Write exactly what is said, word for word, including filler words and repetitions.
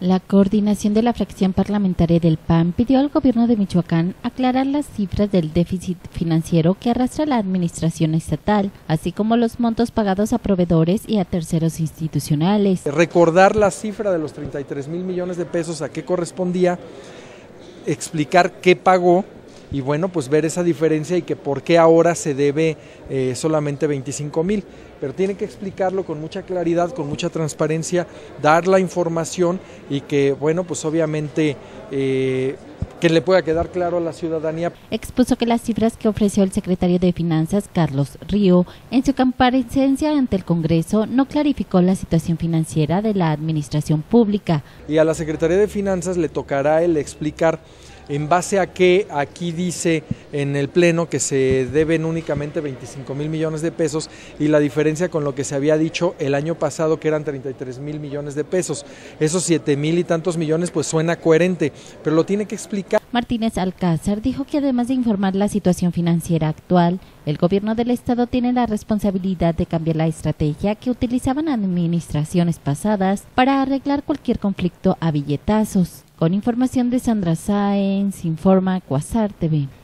La coordinación de la fracción parlamentaria del P A N pidió al gobierno de Michoacán aclarar las cifras del déficit financiero que arrastra la administración estatal, así como los montos pagados a proveedores y a terceros institucionales. Recordar la cifra de los treinta y tres mil millones de pesos, a qué correspondía, explicar qué pagó y bueno, pues ver esa diferencia y que por qué ahora se debe eh, solamente veinticinco mil. Pero tiene que explicarlo con mucha claridad, con mucha transparencia, dar la información y que, bueno, pues obviamente eh, que le pueda quedar claro a la ciudadanía. Expuso que las cifras que ofreció el secretario de Finanzas, Carlos Río, en su comparecencia ante el Congreso, no clarificó la situación financiera de la administración pública. Y a la Secretaría de Finanzas le tocará el explicar en base a que aquí dice en el Pleno que se deben únicamente veinticinco mil millones de pesos y la diferencia con lo que se había dicho el año pasado que eran treinta y tres mil millones de pesos. Esos siete mil y tantos millones pues suena coherente, pero lo tiene que explicar. Martínez Alcázar dijo que además de informar la situación financiera actual, el gobierno del estado tiene la responsabilidad de cambiar la estrategia que utilizaban administraciones pasadas para arreglar cualquier conflicto a billetazos. Con información de Sandra Sáenz, informa Quasar T V.